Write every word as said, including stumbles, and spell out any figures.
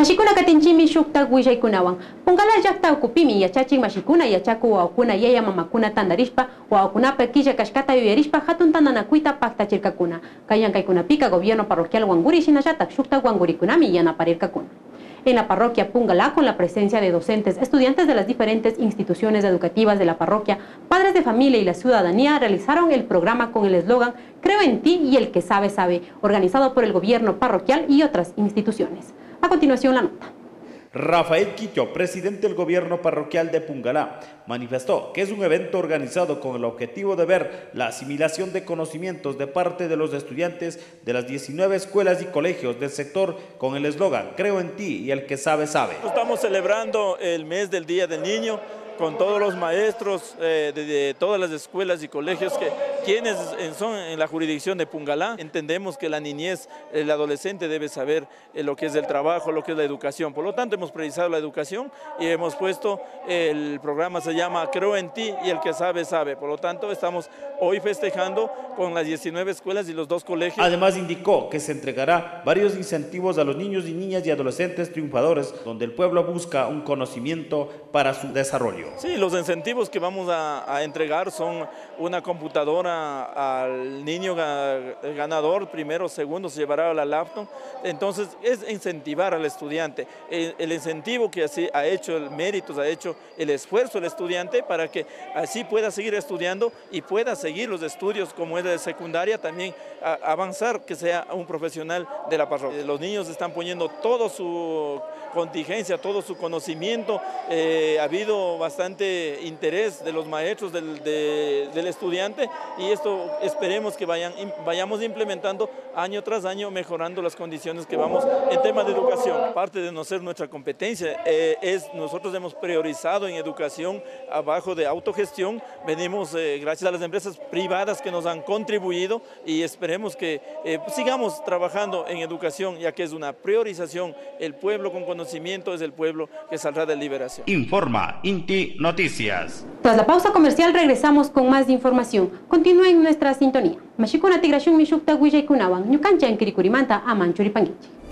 Mashikuna katinchimi shukta wishaikunawan. Pungala yakta ukupimi yachachin mashikuna yachaku waukuna yaya mamakuna tandarishpa waukunapa kisha kashkata yuyarishpa hatun tananakuita pakta chirkakuna. Kayan kaikunapika gobierno parroquial Wanguri shinashatak shukta Wangurikunami yanaparirkakuna. En la parroquia Pungala, con la presencia de docentes, estudiantes de las diferentes instituciones educativas de la parroquia, padres de familia y la ciudadanía, realizaron el programa con el eslogan "Creo en ti y el que sabe, sabe", organizado por el gobierno parroquial y otras instituciones. A continuación, la nota. Rafael Quito, presidente del gobierno parroquial de Pungala, manifestó que es un evento organizado con el objetivo de ver la asimilación de conocimientos de parte de los estudiantes de las diecinueve escuelas y colegios del sector con el eslogan "Creo en ti y el que sabe, sabe". Estamos celebrando el mes del Día del Niño con todos los maestros eh, de, de todas las escuelas y colegios que quienes son en la jurisdicción de Pungala. Entendemos que la niñez, el adolescente debe saber eh, lo que es el trabajo, lo que es la educación. Por lo tanto, hemos priorizado la educación y hemos puesto, el programa se llama "Creo en ti y el que sabe, sabe". Por lo tanto, estamos hoy festejando con las diecinueve escuelas y los dos colegios. Además, indicó que se entregará varios incentivos a los niños y niñas y adolescentes triunfadores, donde el pueblo busca un conocimiento para su desarrollo. Sí, los incentivos que vamos a, a entregar son una computadora al niño ganador, primero, segundo se llevará la laptop. Entonces es incentivar al estudiante. El, el incentivo que así ha hecho el méritos, ha hecho el esfuerzo del estudiante para que así pueda seguir estudiando y pueda seguir los estudios como es de secundaria, también a, avanzar, que sea un profesional de la parroquia. Los niños están poniendo toda su contingencia, todo su conocimiento, eh, ha habido bastante interés de los maestros del, de, del estudiante y esto esperemos que vayan, vayamos implementando año tras año, mejorando las condiciones que vamos en temas de educación. Parte de no ser nuestra competencia, eh, es nosotros hemos priorizado en educación abajo de autogestión, venimos eh, gracias a las empresas privadas que nos han contribuido y esperemos que eh, sigamos trabajando en educación, ya que es una priorización. El pueblo con conocimiento es el pueblo que saldrá de liberación. Informa I N T I Noticias. Tras la pausa comercial regresamos con más información. Continúen en nuestra sintonía. Mashikuna tigración mishukta guilla y kunawan, ñukancha en Kirikurimanta a Manchuripanguichi.